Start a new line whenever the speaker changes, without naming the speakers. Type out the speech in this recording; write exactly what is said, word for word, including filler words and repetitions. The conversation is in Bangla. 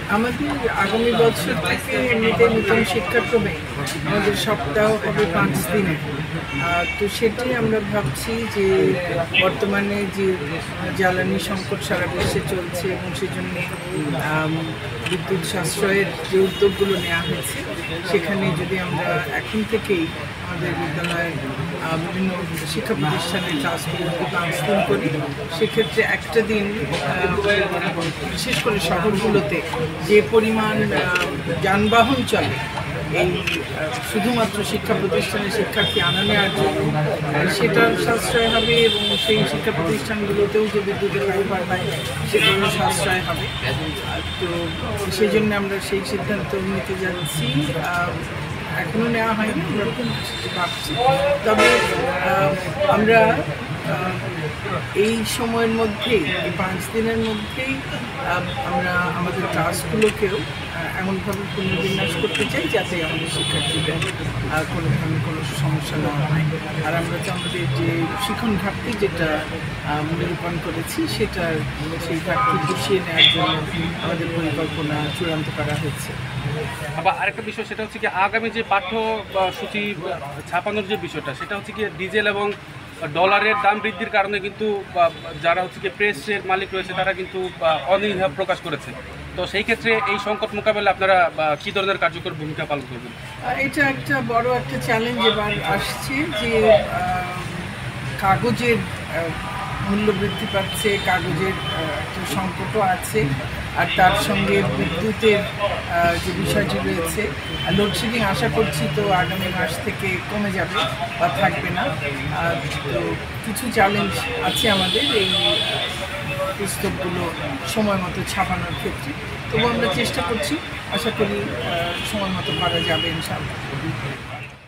আমাদের আগামী বছর থেকে এমনিতে নতুন শিক্ষাক্রমে আমাদের সপ্তাহ হবে পাঁচ দিনে। তো সেটাই আমরা ভাবছি যে বর্তমানে যে জ্বালানি সংকট সারা বিশ্বে চলছে এবং সেজন্য বিদ্যুৎ সাশ্রয়ের যে উদ্যোগগুলো নেওয়া হয়েছে সেখানে যদি আমরা এখন থেকেই আমাদের বিদ্যালয়ের বিভিন্ন শিক্ষা প্রতিষ্ঠানের ক্লাসগুলো যদি পাঁচ দিন করি সেক্ষেত্রে একটা দিন বিশেষ করে শহরগুলোতে যে পরিমাণ যানবাহন চলে এই শুধুমাত্র শিক্ষা প্রতিষ্ঠানের শিক্ষার্থী আনা নেওয়ার জন্য সেটার সাশ্রয় হবে এবং সেই শিক্ষা প্রতিষ্ঠানগুলোতেও যে বিদ্যুতের ব্যবহার হয় সেটারও সাশ্রয় হবে। তো সেই জন্য আমরা সেই সিদ্ধান্ত নিতে যাচ্ছি। এখনও নেওয়া হয়নি, এরকম ভাবছি। তবে আমরা এই সময়ের মধ্যেই এই পাঁচ দিনের মধ্যেই আমরা আমাদের ক্লাসগুলোকেও এমনভাবে পুনর্বিন্যাস করতে চাই যাতে আমাদের শিক্ষার্থীদের কোনো ধরনের কোনো সমস্যা না হয়। আর আমরা তো আমাদের যে শিক্ষণ ঘাটতি যেটা নিরূপণ করেছি সেটার সেই ঘাটতি পুষিয়ে নেওয়ার জন্য আমাদের পরিকল্পনা চূড়ান্ত করা হয়েছে।
আবার আরেকটা বিষয় সেটা হচ্ছে কি আগামী যে পাঠ্যসূচি ছাপানোর যে বিষয়টা সেটা হচ্ছে কি ডিজেল এবং ডলারের দাম বৃদ্ধির কারণে কিন্তু যারা হচ্ছে কি প্রেসের মালিক রয়েছে তারা কিন্তু অনীহা প্রকাশ করেছে। তো সেই ক্ষেত্রে এই সংকট মোকাবেলায় আপনারা কী ধরনের কার্যকর ভূমিকা পালন করবেন?
এটা একটা বড় একটা চ্যালেঞ্জ এবার আসছে যে কাগজের মূল্য বৃদ্ধি পাচ্ছে, কাগজের একটা সংকটও আছে, আর তার সঙ্গে বিদ্যুতের যে বিষয়টি রয়েছে লোডশেডিং আশা করছি তো আগামী মাস থেকে কমে যাবে বা থাকবে না। তো কিছু চ্যালেঞ্জ আছে আমাদের এই পুস্তকগুলো সময় মতো ছাপানোর ক্ষেত্রে, তবু আমরা চেষ্টা করছি, আশা করি সময় মতো করা যাবে ইনশাআল্লাহ।